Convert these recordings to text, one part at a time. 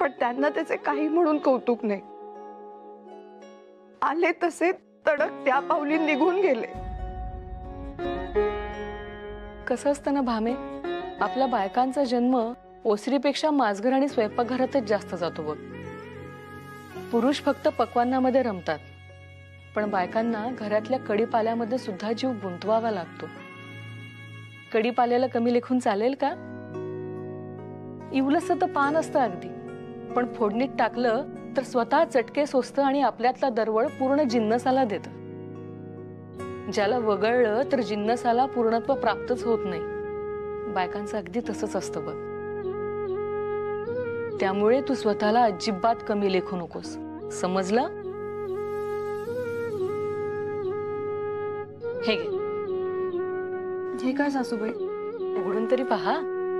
पण त्यांना त्याचे काही म्हणून कौतुक नाही. आले तसे तडक त्या पावली निघून गेले. कसं असतं ना भामे, आपल्या बायकांचा जन्म ओसरीपेक्षा माजघर आणि स्वयंपाकघरातच जास्त जातो बघ. पुरुष फक्त पक्वान्नामध्ये रमतात, पण बायकांना घरातल्या कडीपाल्यामध्ये सुद्धा जीव गुंतवावा लागतो. कडीपाल्याला कमी लेखून चालेल का? इवलंसं तर पान असतं अगदी, पण फोडणीत टाकलं तर स्वतः चटके सोसतं आणि आपल्यातला दरवळ पूर्ण जिन्नसाला देतं. ज्याला वगळलं तर जिन्नसाला पूर्णत्व प्राप्तच होत नाही. बायकांचं अगदी तसंच असतं बघ. त्यामुळे तू स्वतःला अजिबात कमी लेखू नकोस, समजलं? हे घे. हे काय सासूबाई? उघडून तरी पहा.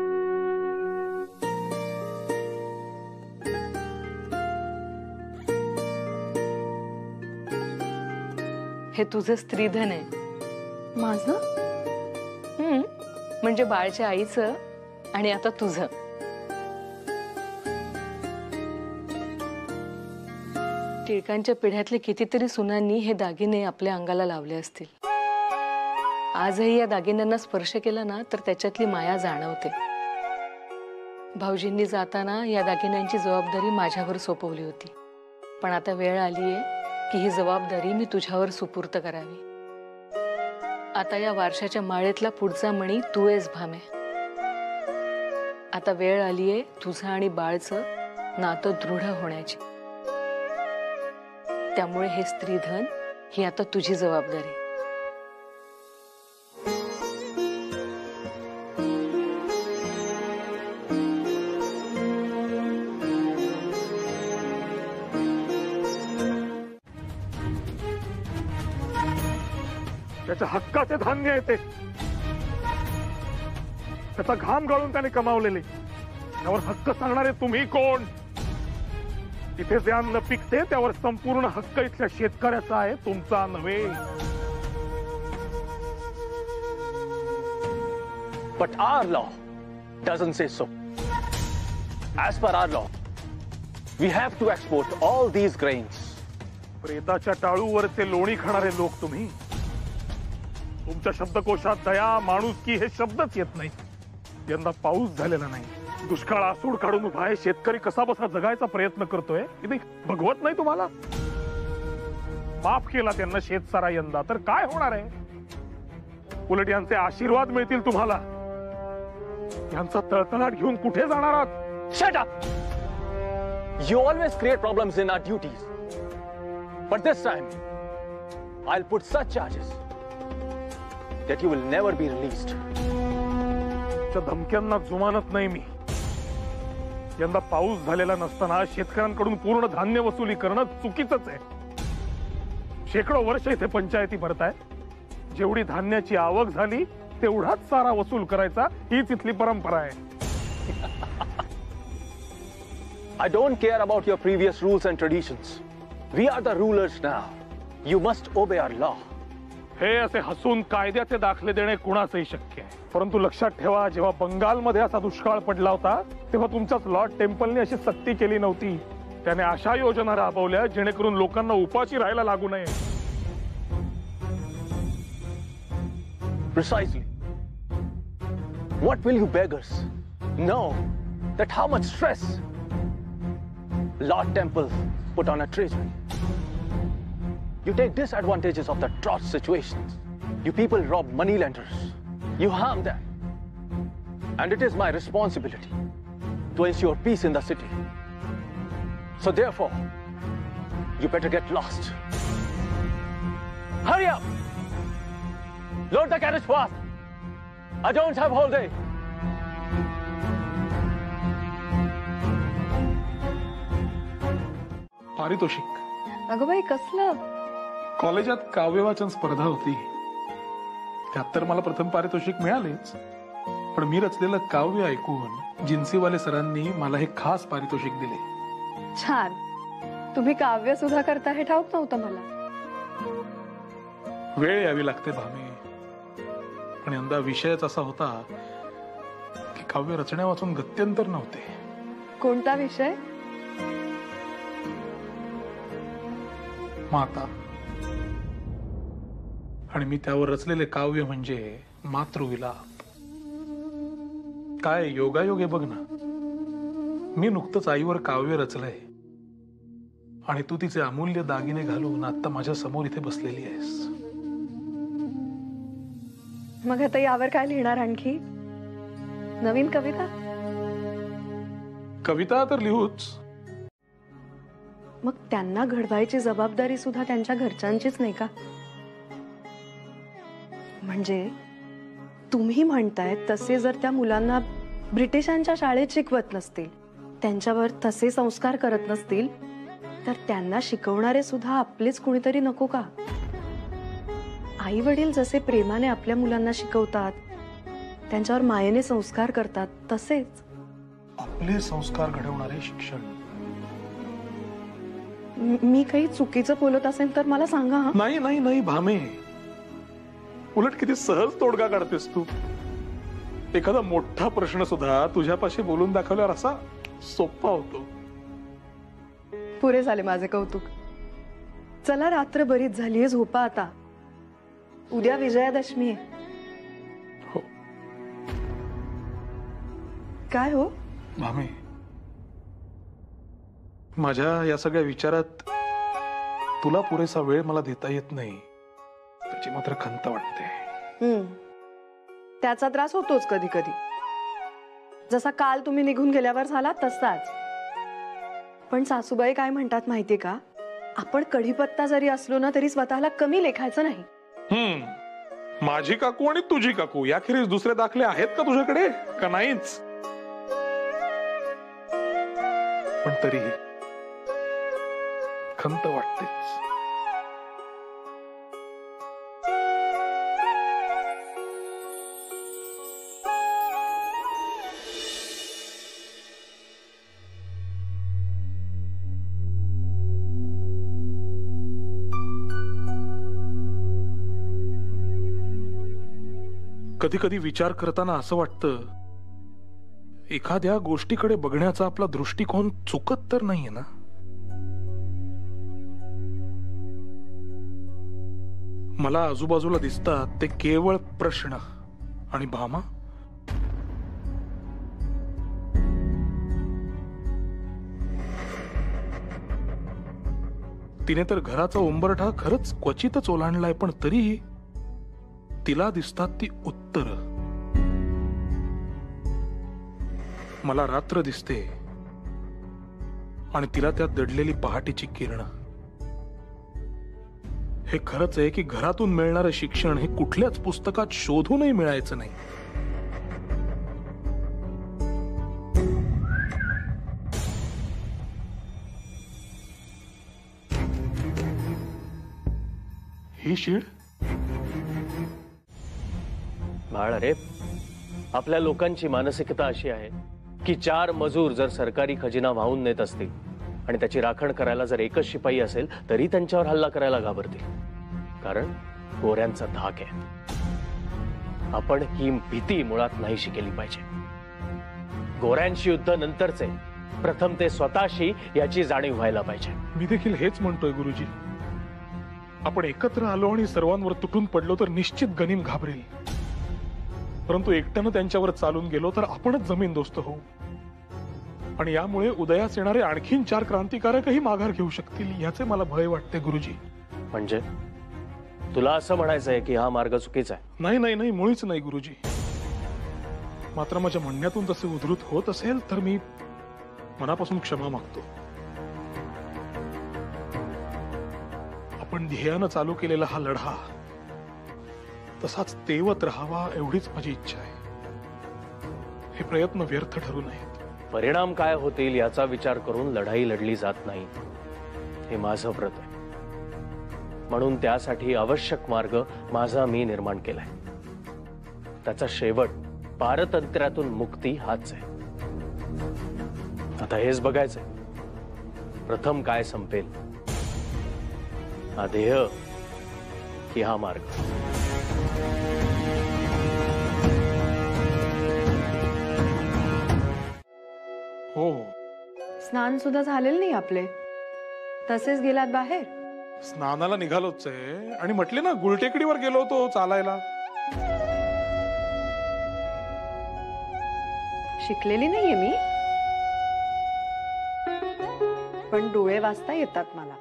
हे तुझं स्त्रीधन आहे. माझं? म्हणजे बाळच्या आईचं आणि आता तुझं. टिळकांच्या पिढ्यातले कितीतरी सुनांनी हे दागिने आपल्या अंगाला लावले असतील. आजही या दागिन्यांना स्पर्श केला ना तर त्याच्यातली माया जाणवते. भाऊजींनी जाताना या दागिन्यांची जबाबदारी माझ्यावर सोपवली होती, पण आता वेळ आलीये की ही जबाबदारी मी तुझ्यावर सुपूर्त करावी. आता या वारशाच्या माळेतला पुढचा मणी तू आहेस भामे. आता वेळ आलीये तुझं आणि बाळचं नातं दृढ होण्याची. त्यामुळे हे स्त्रीधन ही आता तुझी जबाबदारी. त्याच्या हक्काचे धान्य येते, त्याचा घाम गाळून त्याने कमावलेले, त्यावर हक्क सांगणारे तुम्ही कोण? इथे जे अन्न पिकते त्यावर संपूर्ण हक्क इथल्या शेतकऱ्याचा आहे, तुमचा नव्हे. But our law doesn't say so. As per our law, we have to export all these grains. प्रेताच्या टाळूवरचे लोणी खाणारे लोक तुम्ही. तुमच्या शब्दकोशात दया, माणुसकी हे शब्दच येत नाही. यंदा पाऊस झालेला नाही, दुष्काळ आसूड काढून उभा आहे. शेतकरी कसा बसा जगायचा प्रयत्न करतोय, भगवत नाही तुम्हाला? माफ केला त्यांना शेतसारा यंदा, तर काय होणार आहे? उलट यांचे आशीर्वाद मिळतील तुम्हाला. यांचा तळतळाट घेऊन कुठे जाणार आहात? Shut up! You always create problems in our duties. But this time, I'll put such charges that you will never be released. त्या धमक्यांना जुमानत नाही मी. यंदा पाऊस झालेला नसताना शेतकऱ्यांकडून पूर्ण धान्य वसुली करणं चुकीचंच आहे. शेकडो वर्ष इथे पंचायती भरताय. जेवढी धान्याची आवक झाली तेवढाच सारा वसूल करायचा, हीच इथली परंपरा आहे. I don't care about your previous rules and traditions. We are the rulers now. You must obey our law. हे असे हसून कायद्याचे दाखले देणे कुणाचंही शक्य आहे. परंतु लक्षात ठेवा, जेव्हा बंगालमध्ये असा दुष्काळ पडला होता तेव्हा तुमच्याच लॉर्ड टेम्पलने अशी सक्ती केली नव्हती. त्याने अशा योजना राबवल्या जेणेकरून लोकांना उपाशी राहायला लागू नये. Precisely. What will you beggars know that how much stress Lord Temple put on a treasury? You take disadvantages of the drought situations. You people rob moneylenders. You harm them. And it is my responsibility to ensure peace in the city. So therefore, you better get lost. Hurry up! Load the carriage fast. I don't have whole day. पारितोषिक. अगं बाई, कसलं? कॉलेजात काव्यवाचन स्पर्धा होती, त्यात तर मला प्रथम पारितोषिक मिळालेच. पण मी रचलेलं काव्य ऐकून जिन्सीवाले सरांनी मला हे खास पारितोषिक दिले. छान. तुम्ही काव्य सुद्धा करता हे ठाऊक नव्हतं मला. वेळ यावी लागते भामे. पण यंदा विषयच असा होता की काव्य रचण्या वाचून गत्यंतर नव्हते. कोणता विषय? माता. आणि मी त्यावर रचलेले काव्य म्हणजे मातृविलाप. काय योगायोग आहे बघ ना. मी नुकतंच आईवर काव्य रचलंय आणि तू तिचे अमूल्य दागिने घालून आता माझ्या समोर इथे बसलेली आहेस. मग आता यावर काय लिहिणार आणखी? नवीन कविता? कविता तर लिहूच. मग त्यांना घडवायची जबाबदारी सुद्धा त्यांच्या घरच्यांचीच नाही का? म्हणजे तुम्ही म्हणताय तसे जर त्या मुलांना ब्रिटिशांच्या शाळेत शिकवत नसतील, त्यांच्यावर तसे संस्कार करत नसतील, तर त्यांना शिकवणारे सुद्धा आपलेच कुणीतरी नको का? आई वडील जसे प्रेमाने आपल्या मुलांना शिकवतात, त्यांच्यावर मायेने संस्कार करतात, तसेच आपले संस्कार घडवणारे शिक्षण. मी काही चुकीचं बोलत असेल तर मला सांगा. हा? नाही नाही नाही भामे, उलट किती सहज तोडगा काढतेस तू. एखादा मोठा प्रश्न सुद्धा तुझ्यापाशी बोलून दाखवल्यावर असा सोपा होतो. पुरे झाले माझे कौतुक. चला, रात्र बरीच झालीये, झोपा आता. उद्या विजयादशमी आहे. हो. काय हो भामे, माझ्या या सगळ्या विचारात तुला पुरेसा वेळ मला देता येत नाही, त्याची मात्र खंत वाटते. त्याचा त्रास होतोच कधी कधी, जसा काल तुम्ही निघून गेल्यावर झाला तसाच. पण सासूबाई काय म्हणतात माहितीये का? आपण कढीपत्ता जरी असलो ना तरी स्वतःला कमी लेखायचं नाही. माझी काकू आणि तुझी काकू याखेरीज दुसरे दाखले आहेत का तुझ्याकडे, का नाहीच? पण तरीही खंत वाटतेच. कधी कधी विचार करताना असं वाटतं, एखाद्या गोष्टीकडे बघण्याचा आपला दृष्टिकोन चुकत तर नाहीये ना. मला आजूबाजूला दिसतात ते केवळ प्रश्न. आणि भामा, तिने तर घराचा उंबरठा खरंच क्वचितच ओलांडलाय, पण तरीही तिला दिसतात ती उत्तर. मला रात्र दिसते आणि तिला त्यात दडलेली पहाटेची किरण. हे खरंच आहे की घरातून मिळणारं शिक्षण हे कुठल्याच पुस्तकात शोधूनही मिळायचं नाही. ही शीड बाळ, अरे आपल्या लोकांची मानसिकता अशी आहे की 4 मजूर जर सरकारी खजिना वाहून नेत असतील आणि त्याची राखण करायला जर एकच शिपाई असेल तरी त्यांच्यावर हल्ला करायला घाबरतील, कारण गोऱ्यांचा धाक आहे. आपण ही भीती मुळात नाही शिकेली पाहिजे. गोऱ्यांशी युद्ध नंतरचे, प्रथम ते स्वतःशी याची जाणीव व्हायला पाहिजे. मी देखील हेच म्हणतोय गुरुजी. आपण एकत्र आलो आणि सर्वांवर तुटून पडलो तर निश्चित गनिम घाबरेल, परंतु एकट्यानं त्यांच्यावर चालून गेलो तर आपणच जमीनदोस्त होऊ. आणि यामुळे उदयास येणारे आणखीन 4 क्रांतिकारकही माघार घेऊ शकतील, याचे मला भय वाटते गुरुजी. म्हणजे तुला असं म्हणायचंय की हा मार्ग चुकीचा आहे? नाही नाही नाही, मुळीच नाही गुरुजी. मात्र माझ्या म्हणण्यातून तसे उद्धृत होत असेल तर मी मनापासून क्षमा मागतो. आपण ध्येयानं चालू केलेला हा लढा तसाच तेवत राहावा एवढीच माझी इच्छा आहे. हे प्रयत्न व्यर्थ ठरू नयेत. परिणाम काय होतील याचा विचार करून लढाई लढली जात नाही, हे माझं व्रत आहे. म्हणून त्यासाठी आवश्यक मार्ग माझा मी निर्माण केलाय. त्याचा शेवट पारतंत्र्यातून मुक्ती हाच आहे. आता हेच बघायचंय, प्रथम काय संपेल, हा ध्येय की हा मार्ग. हो, स्नान सुद्धा झालेलं नाही आपले, तसेच गेलात बाहेर. स्नानाला निघालोच आहे आणि म्हटले ना गुलटेकडीवर गेलो होतो चालायला. शिकलेली नाहीये मी, पण डोळे वाचता येतात मला.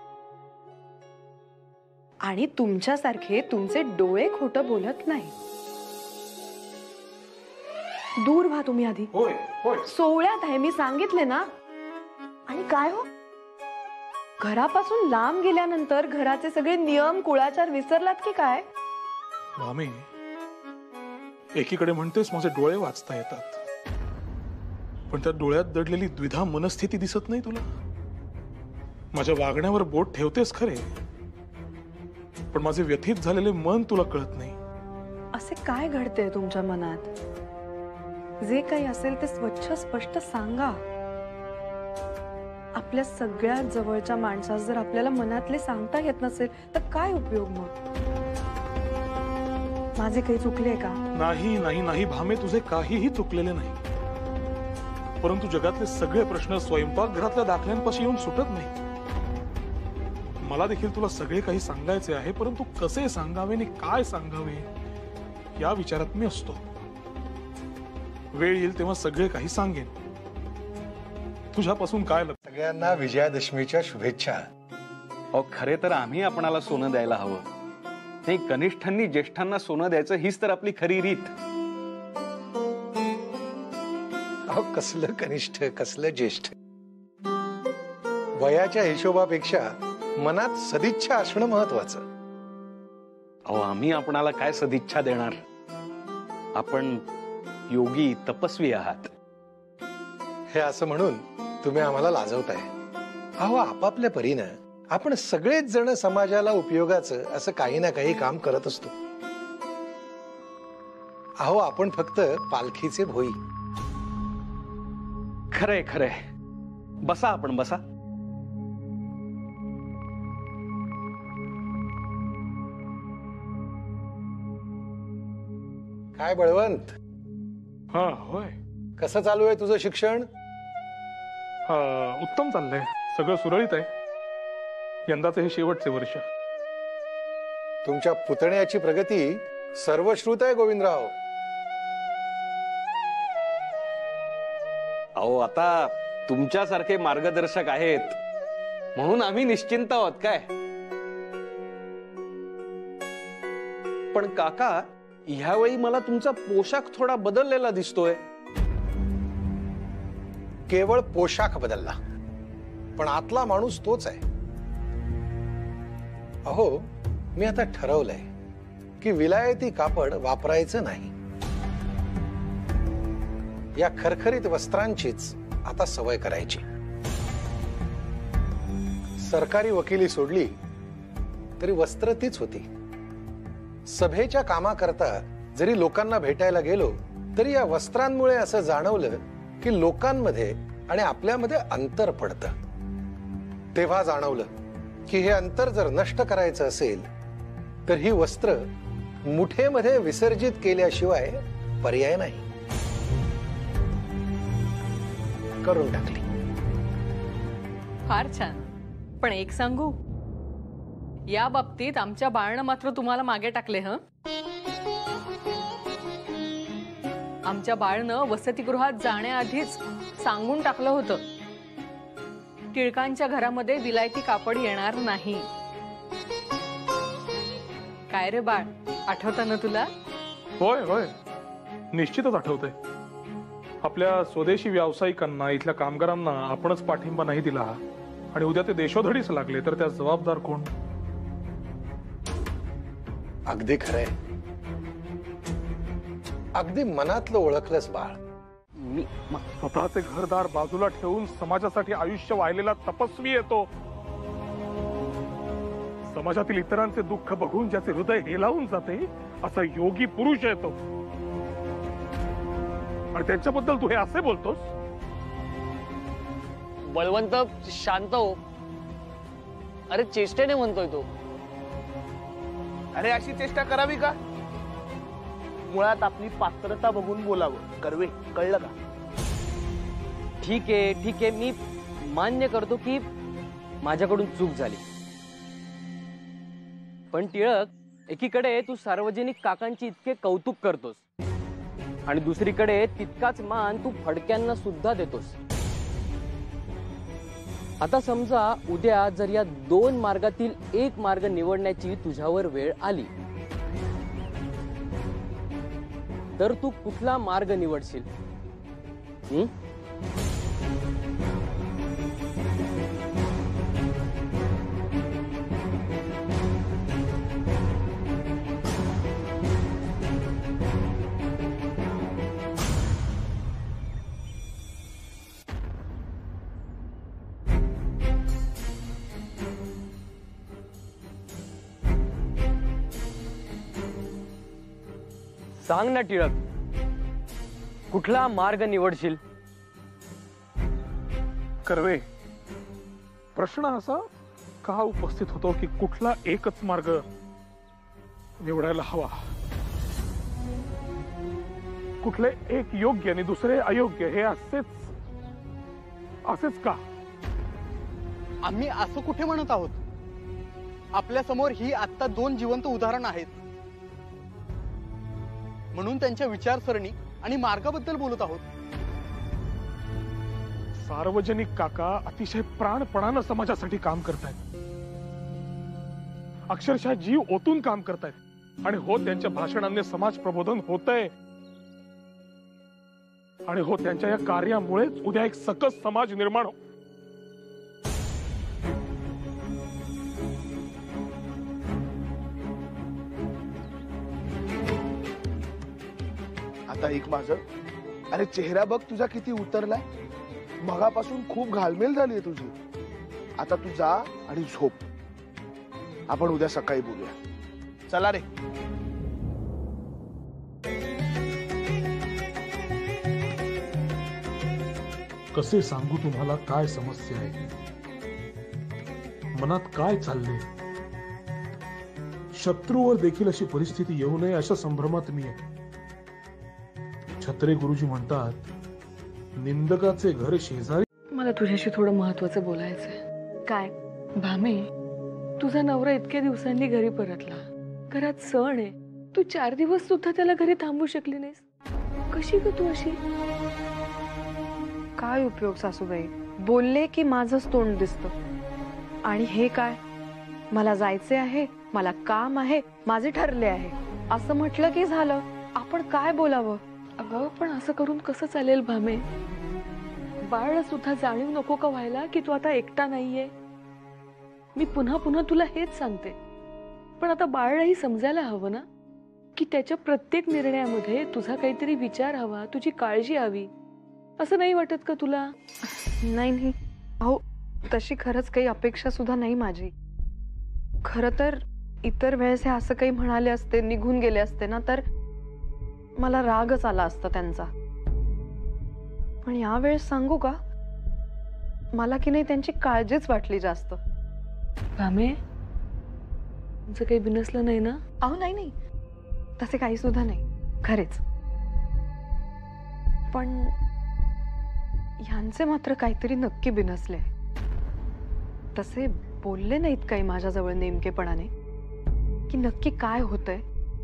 आणि तुमच्यासारखे तुमचे डोळे खोटं बोलत नाही. दूर व्हा तुम्ही आधी. होय होय. सोहळ्यात आहे मी सांगितले ना. आणि काय हो, घरापासून लांब गेल्यानंतर घराचे सगळे नियम कुळाचार विसरलात की काय? मामी, एकीकडे म्हणतेस माझे डोळे वाचता येतात, पण त्या डोळ्यात दडलेली द्विधा मनस्थिती दिसत नाही तुला. माझ्या वागण्यावर बोट ठेवतेस खरे, पण माझे व्यथित झालेले मन तुला कळत नाही. असे काय घडते तुमच्या मनात? जे काही असेल ते स्वच्छ स्पष्ट सांगा. आपल्या सगळ्यात जवळच्या माणसास जर आपल्याला मनातले सांगता येत नसेल तर काय उपयोग मग? माझे काही चुकले का? नाही नाही नाही भामे, तुझे काहीही चुकलेले नाही. परंतु जगातले सगळे प्रश्न स्वयंपाकघरातल्या दाखल्यांपाशी येऊन सुटत नाही. मला देखील तुला सगळे काही सांगायचे आहे, परंतु कसे सांगावे आणि काय सांगावे या विचारात मी असतो. वेळ येईल तेव्हा सगळे काही सांगेन. तुझ्यापासून काय लग्न? सगळ्यांना विजयादशमीच्या शुभेच्छा. अहो, खरे तर आम्ही आपणाला सोनं द्यायला हवं. नाही, कनिष्ठांनी ज्येष्ठांना सोनं द्यायचं हीच तर आपली खरी रीत. अहो, कसलं कनिष्ठ कसलं ज्येष्ठ. वयाच्या हिशोबापेक्षा मनात सदिच्छा असणं महत्वाचं. अहो, आम्ही आपणाला काय सदिच्छा देणार? आपण योगी तपस्वी आहात. हे असं म्हणून तुम्ही आम्हाला लाजवताय. अहो, आपापल्या परीनं आपण सगळेच जण समाजाला उपयोगाचं असं काही ना काही काम करत असतो. अहो, आपण फक्त पालखीचे भोई. खरंय खरंय. बसा, आपण बसा. काय बळवंत, हा होय. कसं चालू आहे तुझं शिक्षण? उत्तम चाललंय, सगळं सुरळीत आहे. यंदाचं हे शेवटचे वर्ष. तुमच्या पुतण्याची प्रगती सर्वश्रुत आहे गोविंदराव. अहो, आता तुमच्यासारखे मार्गदर्शक आहेत म्हणून आम्ही निश्चिंत आहोत काय. पण काका, ह्यावेळी मला तुमचा पोशाख थोडा बदललेला दिसतोय. केवळ पोशाख बदलला, पण आतला माणूस तोच आहे. अहो, मी आता ठरवलंय की विलायती कापड वापरायचं नाही. या खरखरीत वस्त्रांचीच आता सवय करायची. सरकारी वकिली सोडली तरी वस्त्र तीच होती. सभेच्या कामाकरता जरी लोकांना भेटायला गेलो तरी या वस्त्रांमुळे असं जाणवलं की लोकांमध्ये आणि आपल्यामध्ये अंतर पडतं. तेव्हा जाणवलं की हे अंतर जर नष्ट करायचं असेल तर ही वस्त्र मुठेमध्ये विसर्जित केल्याशिवाय पर्याय नाही. करून टाकली. फार छान. पण एक सांगू, या बाबतीत आमच्या बाळनं मात्र तुम्हाला मागे टाकले. आमच्या बाळनं वसतिगृहात जाण्याआधीच सांगून टाकलं होतं, टिळकांच्या घरामध्ये विलायती कापड येणार नाही. काय रे बाळ, आठवतं ना तुला? होय होय, निश्चितच आठवतंय. आपल्या स्वदेशी व्यावसायिकांना, इथल्या कामगारांना आपणच पाठिंबा नाही दिला आणि उद्या ते देशोधडीस लागले तर त्या जबाबदार कोण? अगदी खरंय. अगदी मनातलं ओळखलंस बाळ. मी स्वतःचे घरदार बाजूला ठेवून समाजासाठी आयुष्य वाहिलेला तपस्वी येतो. समाजातील इतरांचे दुःख बघून ज्याचे हृदय हेलावून जाते असा योगी पुरुष येतो. आणि त्यांच्याबद्दल तू हे असे बोलतोस? बळवंत, शांत हो. अरे चेष्टेने म्हणतोय तो. अरे अशी चेष्टा करावी का? मुळात आपली पात्रता बघून बोलावं. कर्वे, कळलं का? ठीक आहे, मी मान्य करतो की माझ्याकडून चूक झाली. पण टिळक, एकीकडे तू सार्वजनिक काकांची इतके कौतुक करतोस आणि दुसरीकडे तितकाच मान तू फडक्यांना सुद्धा देतोस. आता समजा उद्या जर या दोन मार्गातील एक मार्ग निवडण्याची तुझ्यावर वेळ आली, तर तू कुठला मार्ग निवडशील? सांग ना टिळक, कुठला मार्ग निवडशील? कर्वे, प्रश्न असा का उपस्थित होतो की कुठला एकच मार्ग निवडायला हवा? कुठले एक योग्य आणि दुसरे अयोग्य हे असेच का? आम्ही असं कुठे म्हणत आहोत? आपल्या समोर ही आता दोन जिवंत उदाहरण आहेत, म्हणून त्यांच्या विचारसरणी आणि मार्गाबद्दल बोलत आहोत. सार्वजनिक काका अतिशय प्राणपणानं समाजासाठी काम करतायत, अक्षरशः जीव ओतून काम करतायत आणि हो त्यांच्या भाषणांनी समाज प्रबोधन होतंय आणि हो त्यांच्या या कार्यामुळेच उद्या एक सकस समाज निर्माण आता एक माझं, अरे चेहरा बघ तुझा किती उतरलाय. मगापासून खूप घालमेल झालीये तुझी. आता तू जा आणि झोप. आपण उद्या सकाळी बोलूया. चला रे. कसे सांगू तुम्हाला काय समस्या आहे, मनात काय चाललंय. शत्रूवर देखील अशी परिस्थिती येऊ नये अशा संभ्रमात मी आहे. छत्रे गुरुजी म्हणतात, निंदकाचे घर शेजारी. मला तुझ्याशी थोडं महत्वाचं बोलायचंय. काय? भामे, तुझा नवरा इतक्या दिवसांनी घरी परतला, घरात सण आहे, तू 4 दिवस सुद्धा त्याला घरी थांबू शकली नाहीस. कशी ग तू अशी? काय उपयोग सासूबाई, बोलले की माझंच तोंड दिसतं. आणि हे काय, मला जायचे आहे, मला काम आहे, माझे ठरले आहे असं म्हटलं की झालं. आपण काय बोलावं? अगं पण असं करून कसं चालेल भामे? बाळला सुद्धा जाणीव नको का व्हायला की तू आता एकटा नाहीये? मी पुन्हा पुन्हा तुला हेच सांगते, पण आता बाळलाही समजायला हवं ना की त्याच्या प्रत्येक निर्णयामध्ये तुझा काहीतरी विचार हवा, तुझी काळजी हवी. असं नाही वाटत का तुला? नाही अहो, तशी खरंच काही अपेक्षा सुद्धा नाही माझी. खरं तर इतर वेळेस हे असं काही म्हणाले असते, निघून गेले असते ना, तर मला रागच आला असता त्यांचा. पण यावेळेस सांगू का, मला की नाही त्यांची काळजीच वाटली जास्त. भामे, तुमचं काही बिनसलं नाही ना? अहो नाही, तसे काही सुद्धा नाही, खरेच. पण ह्यांचे मात्र काहीतरी नक्की बिनसले. तसे बोलले नाहीत काही माझ्याजवळ नेमकेपणाने की नक्की काय होतंय,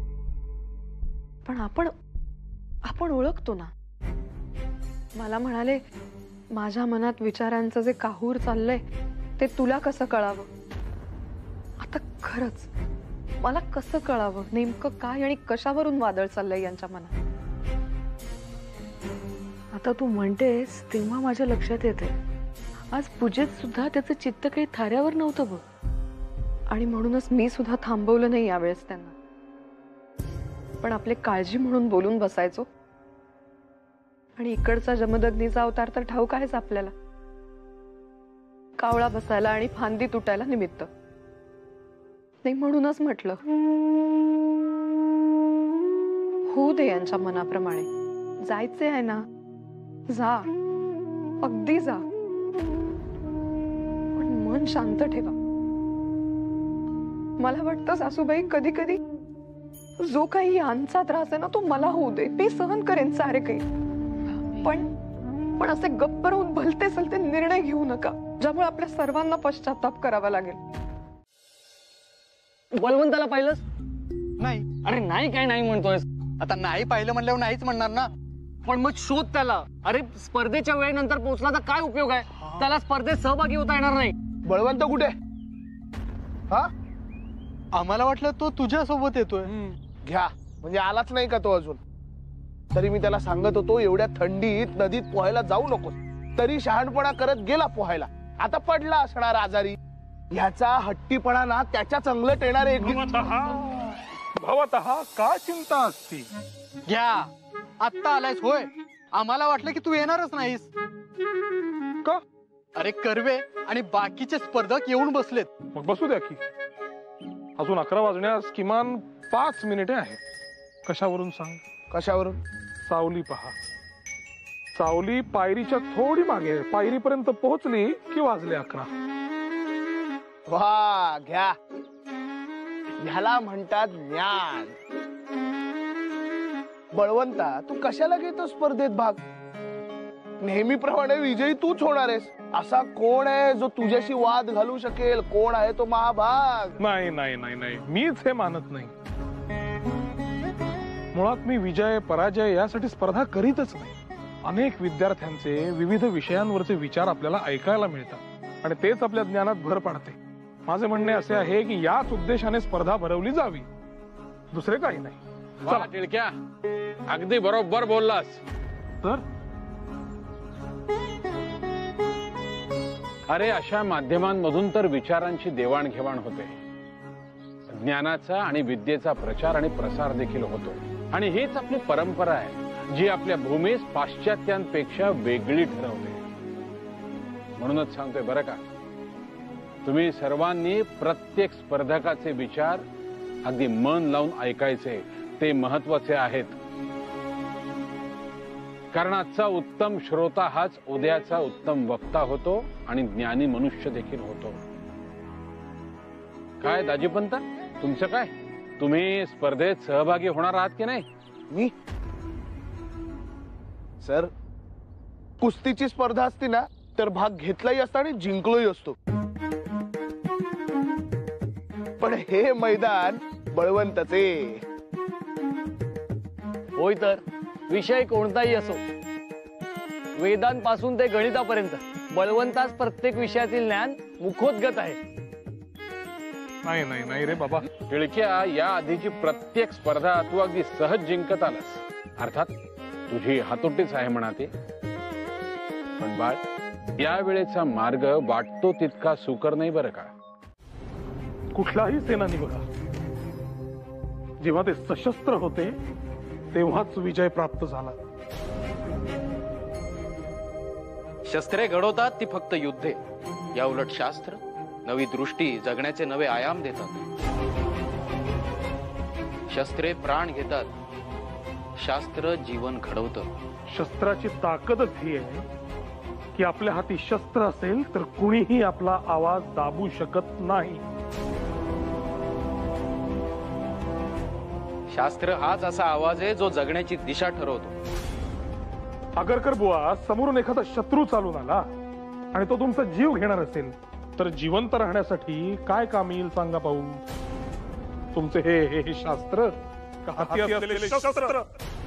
पण आपण ओळखतो ना. मला म्हणाले, माझ्या मनात विचारांचं जे काहूर चाललंय ते तुला कसं कळावं. आता खरंच मला कसं कळावं नेमकं काय आणि कशावरून वादळ चाललंय यांच्या मनात. आता तू म्हणतेस तेव्हा माझ्या लक्षात येते, आज पूजेत सुद्धा त्याचं चित्त काही थाऱ्यावर नव्हतं बघ. आणि म्हणूनच मी सुद्धा थांबवलं नाही यावेळेस त्यांना. पण आपले काळजी म्हणून बोलून बसायचो. आणि इकडचा जमदग्नीचा अवतार तर ठाऊक आहेच आपल्याला, कावळा बसायला आणि फांदी तुटायला निमित्त. नाही म्हणूनच म्हटलं होऊ दे यांच्या मनाप्रमाणे. जायचे आहे ना, जा, अगदी जा, पण मन शांत ठेवा. मला वाटतं सासूबाई, कधी कधी जो काही यांचा त्रास आहे ना तो मला होऊ दे, मी सहन करेन सारे काही. पण असे गप्प राहून भलते सलते निर्णय घेऊ नका ज्यामुळे आपल्या सर्वांना पश्चाताप करावा लागेल. बळवंताला पाहिलंस? नाही. अरे नाही काय नाही म्हणतोय? आता नाही पाहिलं म्हणल्यावर नाहीच म्हणणार ना. पण मग शोध त्याला. अरे स्पर्धेच्या वेळेनंतर पोहोचला तर काय उपयोग आहे? त्याला स्पर्धेत सहभागी होता येणार नाही. बळवंत कुठे? हा, आम्हाला वाटलं तो तुझ्या सोबत येतोय. घ्या, म्हणजे आलाच नाही का तो अजून? तरी मी त्याला सांगत होतो एवढ्या थंडीत नदीत पोहायला जाऊ नको, तरी शहाणपणा करत गेला पोहायला. आता पडला असणार आजारी. ह्याचा हट्टीपणा ना त्याच्याच अंगलट येणार एक दिवस. भवतः का चिंता असती? घ्या, आत्ता आलायस होय? आम्हाला वाटलं की तू येणारच नाहीस. का? अरे कर्वे आणि बाकीचे स्पर्धक येऊन बसलेत. मग बसू द्या की. अजून 11 वाजण्यास किमान 5 मिनिटे आहेत. कशावरून सांग? कशावरून? सावली पहा. सावली पायरीच्या थोडी मागे. पायरीपर्यंत पोहोचली की वाजले 11. वा, घ्या. ह्याला म्हणतात ज्ञान. बळवंता, तू कशाला घेतो स्पर्धेत भाग? नेहमीप्रमाणे विजयी तूच होणार आहेस. असा कोण आहे जो तुझ्याशी वाद घालू शकेल? कोण आहे तो महाभाग? नाही नाही नाही नाही, मीच हे मानत नाही. मुळात मी विजय पराजय यासाठी स्पर्धा करीतच नाही. अनेक विद्यार्थ्यांचे विविध विषयांवरचे विचार आपल्याला ऐकायला मिळतात आणि तेच आपल्या ज्ञानात भर पाडते. माझे म्हणणे असे आहे की याच उद्देशाने स्पर्धा भरवली जावी, दुसरे काही नाही. वा टिळक्या, अगदी बरोबर बोललास. तर अरे अशा माध्यमांमधून तर विचारांची देवाणघेवाण होते. ज्ञानाचा आणि विद्येचा प्रचार आणि प्रसार देखील होतो. आणि हीच आपली परंपरा आहे जी आपल्या भूमीस पाश्चात्यांपेक्षा वेगळी ठरवते. म्हणूनच सांगतोय बरं का, तुम्ही सर्वांनी प्रत्येक स्पर्धकाचे विचार अगदी मन लावून ऐकायचे. ते महत्वाचे आहेत. कारण आजचा उत्तम श्रोता हाच उद्याचा उत्तम वक्ता होतो आणि ज्ञानी मनुष्य देखील होतो. काय दाजीपंत, तुमचं काय? तुम्ही स्पर्धेत सहभागी होणार आहात की नाही? मी सर, कुस्तीची स्पर्धा असती ना तर भाग घेतलाही असता आणि जिंकलोही असतो. पण हे मैदान बळवंताचे. होय, तर विषय कोणताही असो, वेदांपासून ते गणितापर्यंत बळवंतास प्रत्येक विषयातील ज्ञान मुखोद्गत आहे. नाही नाही नाही रे बाबा. टिळक्या, या आधीची प्रत्येक स्पर्धा तू अगदी सहज जिंकत आलास. अर्थात तुझी हातोटीच आहे म्हणा ती. पण बाळ, या वेळेचा मार्ग वाटतो तितका सुकर नाही बरं का. कुठलाही सेनानी बघा, जेव्हा ते सशस्त्र होते तेव्हाच विजय प्राप्त झाला. शस्त्रे घडवतात ती फक्त युद्धे. या उलट शास्त्र नवी दृष्टी, जगण्याचे नवे आयाम देतात. शस्त्रे प्राण घेतात, शास्त्र जीवन घडवतं. शस्त्राची ताकदच ही आहे की आपल्या हाती शस्त्र असेल तर कुणीही आपला आवाज दाबू शकत नाही. शास्त्र हाच असा आवाज आहे जो जगण्याची दिशा ठरवतो. आगरकर बुवा, समोरून एखादा शत्रू चालून आला आणि तो तुमचा जीव घेणार असेल तर जिवंत राहण्यासाठी काय काम येईल सांगा पाहू? तुमचे हे शास्त्र का हाती असलेले शस्त्र?